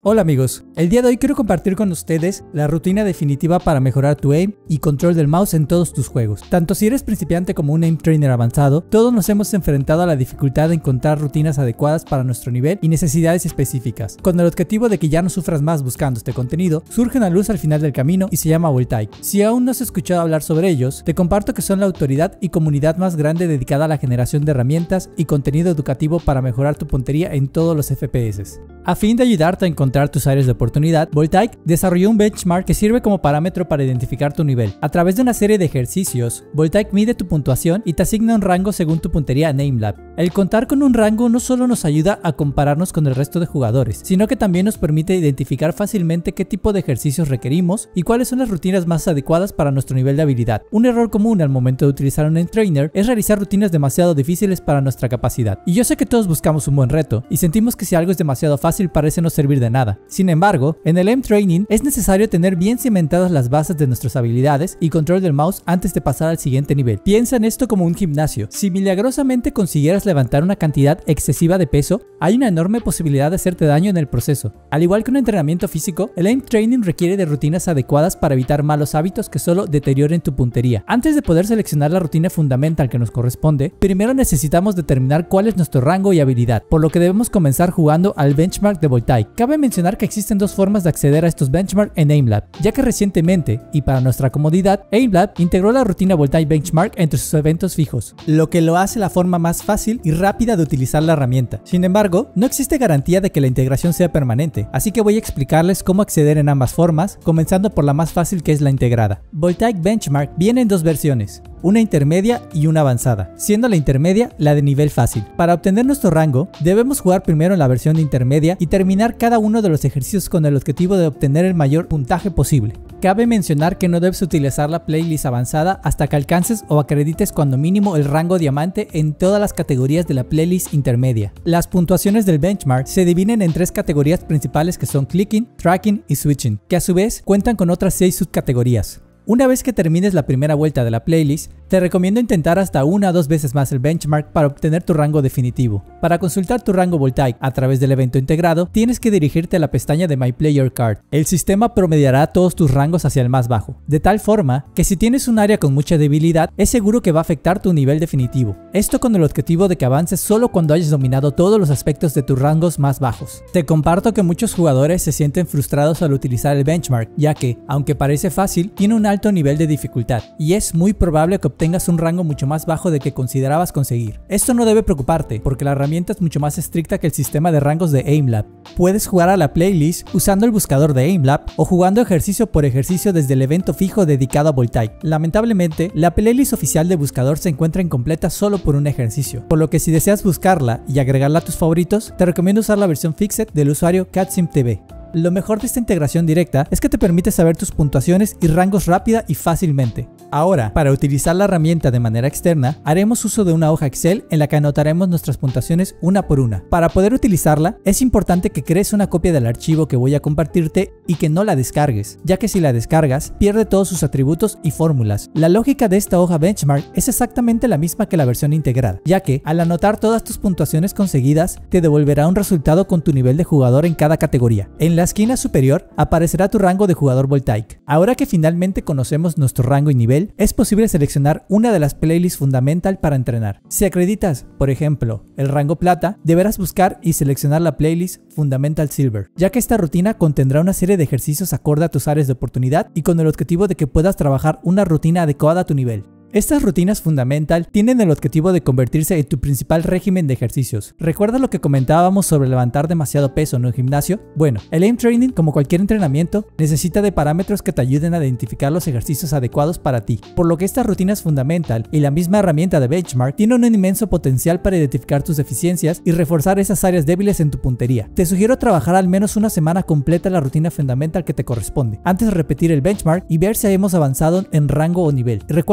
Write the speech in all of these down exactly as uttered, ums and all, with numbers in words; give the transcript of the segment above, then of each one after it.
Hola amigos, el día de hoy quiero compartir con ustedes la rutina definitiva para mejorar tu aim y control del mouse en todos tus juegos. Tanto si eres principiante como un aim trainer avanzado, todos nos hemos enfrentado a la dificultad de encontrar rutinas adecuadas para nuestro nivel y necesidades específicas, con el objetivo de que ya no sufras más buscando este contenido. Surge una luz al final del camino y se llama Voltaic. Si aún no has escuchado hablar sobre ellos, te comparto que son la autoridad y comunidad más grande dedicada a la generación de herramientas y contenido educativo para mejorar tu puntería en todos los F P S. A fin de ayudarte a encontrar tus áreas de oportunidad, Voltaic desarrolló un benchmark que sirve como parámetro para identificar tu nivel. A través de una serie de ejercicios, Voltaic mide tu puntuación y te asigna un rango según tu puntería en Aimlab. El contar con un rango no solo nos ayuda a compararnos con el resto de jugadores, sino que también nos permite identificar fácilmente qué tipo de ejercicios requerimos y cuáles son las rutinas más adecuadas para nuestro nivel de habilidad. Un error común al momento de utilizar un aim trainer es realizar rutinas demasiado difíciles para nuestra capacidad. Y yo sé que todos buscamos un buen reto y sentimos que si algo es demasiado fácil parece no servir de nada. Sin embargo, en el aim training es necesario tener bien cimentadas las bases de nuestras habilidades y control del mouse antes de pasar al siguiente nivel. Piensa en esto como un gimnasio. Si milagrosamente consiguieras levantar una cantidad excesiva de peso, hay una enorme posibilidad de hacerte daño en el proceso. Al igual que un entrenamiento físico, el aim training requiere de rutinas adecuadas para evitar malos hábitos que solo deterioren tu puntería. Antes de poder seleccionar la rutina fundamental que nos corresponde, primero necesitamos determinar cuál es nuestro rango y habilidad, por lo que debemos comenzar jugando al benchmark de Voltaic. Cabe mencionar que existen dos formas de acceder a estos benchmarks en Aimlab, ya que recientemente, y para nuestra comodidad, Aimlab integró la rutina Voltaic Benchmark entre sus eventos fijos, lo que lo hace la forma más fácil y rápida de utilizar la herramienta. Sin embargo, no existe garantía de que la integración sea permanente, así que voy a explicarles cómo acceder en ambas formas, comenzando por la más fácil, que es la integrada. Voltaic Benchmark viene en dos versiones, una intermedia y una avanzada, siendo la intermedia la de nivel fácil. Para obtener nuestro rango, debemos jugar primero en la versión de intermedia y terminar cada uno de los ejercicios con el objetivo de obtener el mayor puntaje posible. Cabe mencionar que no debes utilizar la playlist avanzada hasta que alcances o acredites cuando mínimo el rango diamante en todas las categorías de la playlist intermedia. Las puntuaciones del benchmark se dividen en tres categorías principales, que son clicking, tracking y switching, que a su vez cuentan con otras seis subcategorías. Una vez que termines la primera vuelta de la playlist, te recomiendo intentar hasta una o dos veces más el benchmark para obtener tu rango definitivo. Para consultar tu rango Voltaic a través del evento integrado, tienes que dirigirte a la pestaña de My Player Card. El sistema promediará todos tus rangos hacia el más bajo, de tal forma que si tienes un área con mucha debilidad, es seguro que va a afectar tu nivel definitivo. Esto con el objetivo de que avances solo cuando hayas dominado todos los aspectos de tus rangos más bajos. Te comparto que muchos jugadores se sienten frustrados al utilizar el benchmark, ya que, aunque parece fácil, tiene un alto nivel de dificultad, y es muy probable que obtengas un rango mucho más bajo del que considerabas conseguir. Esto no debe preocuparte, porque la herramienta es mucho más estricta que el sistema de rangos de Aimlab. Puedes jugar a la playlist usando el buscador de Aimlab o jugando ejercicio por ejercicio desde el evento fijo dedicado a Voltaic. Lamentablemente, la playlist oficial de buscador se encuentra incompleta solo por un ejercicio, por lo que si deseas buscarla y agregarla a tus favoritos, te recomiendo usar la versión Fixed del usuario CatSimTV. Lo mejor de esta integración directa es que te permite saber tus puntuaciones y rangos rápida y fácilmente. Ahora, para utilizar la herramienta de manera externa, haremos uso de una hoja Excel en la que anotaremos nuestras puntuaciones una por una. Para poder utilizarla, es importante que crees una copia del archivo que voy a compartirte y que no la descargues, ya que si la descargas, pierde todos sus atributos y fórmulas. La lógica de esta hoja benchmark es exactamente la misma que la versión integrada, ya que al anotar todas tus puntuaciones conseguidas, te devolverá un resultado con tu nivel de jugador en cada categoría. En la esquina superior aparecerá tu rango de jugador Voltaic. Ahora que finalmente conocemos nuestro rango y nivel, es posible seleccionar una de las playlists fundamental para entrenar. Si acreditas, por ejemplo, el rango plata, deberás buscar y seleccionar la playlist Fundamental Silver, ya que esta rutina contendrá una serie de ejercicios acorde a tus áreas de oportunidad y con el objetivo de que puedas trabajar una rutina adecuada a tu nivel. Estas rutinas fundamental tienen el objetivo de convertirse en tu principal régimen de ejercicios. ¿Recuerda lo que comentábamos sobre levantar demasiado peso en un gimnasio? Bueno, el aim training, como cualquier entrenamiento, necesita de parámetros que te ayuden a identificar los ejercicios adecuados para ti, por lo que estas rutinas fundamental y la misma herramienta de benchmark tienen un inmenso potencial para identificar tus deficiencias y reforzar esas áreas débiles en tu puntería. Te sugiero trabajar al menos una semana completa la rutina fundamental que te corresponde, antes de repetir el benchmark y ver si hemos avanzado en rango o nivel. Y recuerda hacer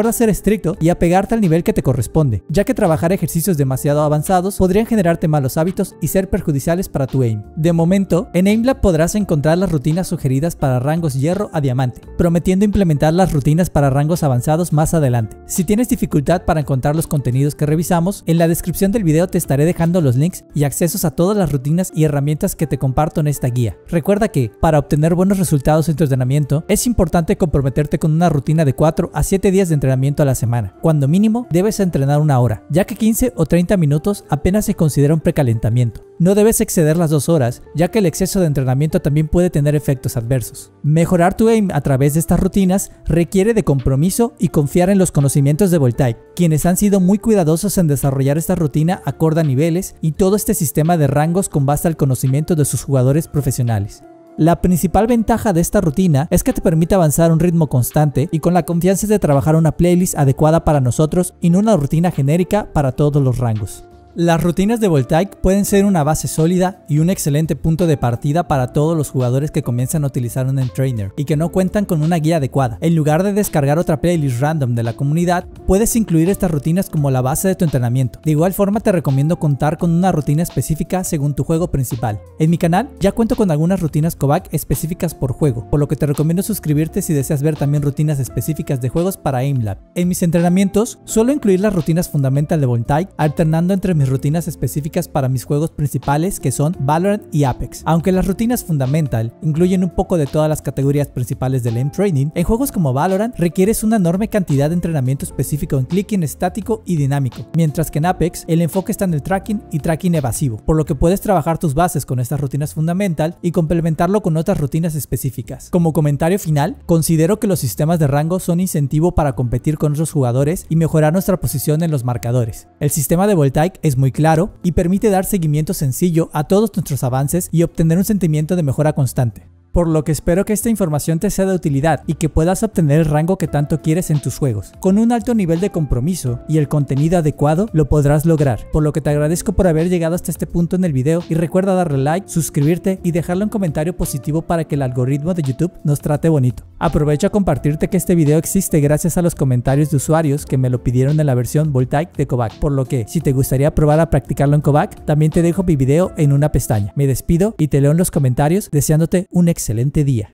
estricto y apegarte al nivel que te corresponde, ya que trabajar ejercicios demasiado avanzados podrían generarte malos hábitos y ser perjudiciales para tu aim. De momento, en Aimlab podrás encontrar las rutinas sugeridas para rangos hierro a diamante, prometiendo implementar las rutinas para rangos avanzados más adelante. Si tienes dificultad para encontrar los contenidos que revisamos, en la descripción del video te estaré dejando los links y accesos a todas las rutinas y herramientas que te comparto en esta guía. Recuerda que, para obtener buenos resultados en tu entrenamiento, es importante comprometerte con una rutina de cuatro a siete días de entrenamiento a la semana. Cuando mínimo, debes entrenar una hora, ya que quince o treinta minutos apenas se considera un precalentamiento. No debes exceder las dos horas, ya que el exceso de entrenamiento también puede tener efectos adversos. Mejorar tu aim a través de estas rutinas requiere de compromiso y confiar en los conocimientos de Voltaic, quienes han sido muy cuidadosos en desarrollar esta rutina acorde a niveles y todo este sistema de rangos con base al conocimiento de sus jugadores profesionales. La principal ventaja de esta rutina es que te permite avanzar a un ritmo constante y con la confianza de trabajar una playlist adecuada para nosotros y no una rutina genérica para todos los rangos. Las rutinas de Voltaic pueden ser una base sólida y un excelente punto de partida para todos los jugadores que comienzan a utilizar un Entrainer y que no cuentan con una guía adecuada. En lugar de descargar otra playlist random de la comunidad, puedes incluir estas rutinas como la base de tu entrenamiento. De igual forma te recomiendo contar con una rutina específica según tu juego principal. En mi canal ya cuento con algunas rutinas Kovac específicas por juego, por lo que te recomiendo suscribirte si deseas ver también rutinas específicas de juegos para Aimlab. En mis entrenamientos suelo incluir las rutinas fundamental de Voltaic, alternando entre mis rutinas específicas para mis juegos principales que son Valorant y Apex. Aunque las rutinas fundamental incluyen un poco de todas las categorías principales del aim training, en juegos como Valorant requieres una enorme cantidad de entrenamiento específico en clicking estático y dinámico, mientras que en Apex el enfoque está en el tracking y tracking evasivo, por lo que puedes trabajar tus bases con estas rutinas fundamental y complementarlo con otras rutinas específicas. Como comentario final, considero que los sistemas de rango son incentivo para competir con otros jugadores y mejorar nuestra posición en los marcadores. El sistema de Voltaic es muy claro y permite dar seguimiento sencillo a todos nuestros avances y obtener un sentimiento de mejora constante. Por lo que espero que esta información te sea de utilidad y que puedas obtener el rango que tanto quieres en tus juegos. Con un alto nivel de compromiso y el contenido adecuado lo podrás lograr, por lo que te agradezco por haber llegado hasta este punto en el video y recuerda darle like, suscribirte y dejarle un comentario positivo para que el algoritmo de YouTube nos trate bonito. Aprovecho a compartirte que este video existe gracias a los comentarios de usuarios que me lo pidieron en la versión Voltaic de Kovac, por lo que si te gustaría probar a practicarlo en Kovac, también te dejo mi video en una pestaña. Me despido y te leo en los comentarios deseándote un excelente día.